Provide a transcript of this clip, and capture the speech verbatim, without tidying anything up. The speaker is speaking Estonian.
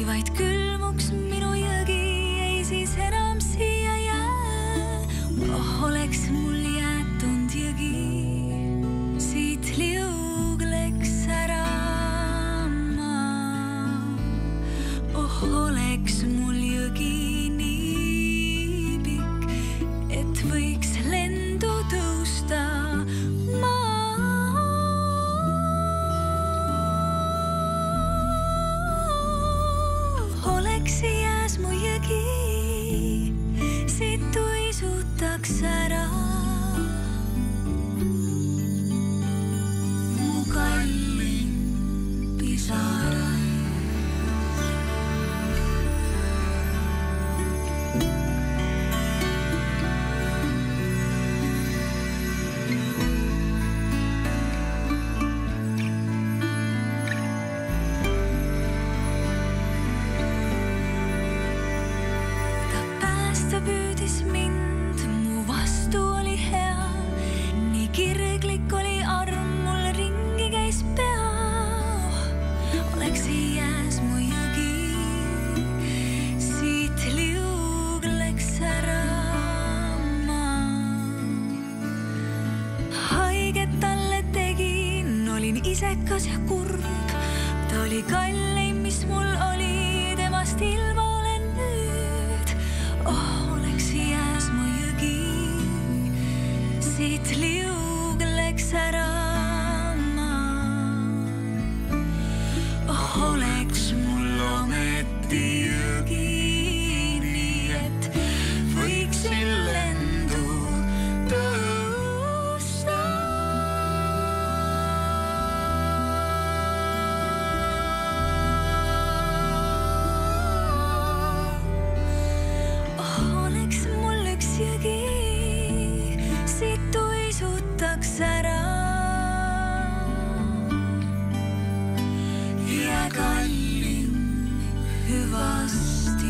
vaid külmuks minu jõgi, ei siis enam siia jää. Oh, oleks mul jäetunud jõgi, siit liugleks ära ma. Oh, oleks mul jõgi nii pikk, et võiks lendu tõusta ma. Oleks jääs mu jõgi, siit tuisutaks ära mu kallim pisara. Püüdis mind, mu vastu oli hea, nii kirglik oli arm, mul ringi käis pea. Oleks jääs mu jõgi, siit liugleks ära ma. Haiget talle tegin, olin isekas ja kurb, ta oli kalleim, mis mul oli, temast ilma olen nüüd. Oh, oleks jääs mu jõgi, siit liugleks ära ma. Oh, oleks mul ometi jõgi, nii et võiksin lendu tõusta. Oleks mul üks jõgi, siit tuisutaks ära ja kallim hüvasti.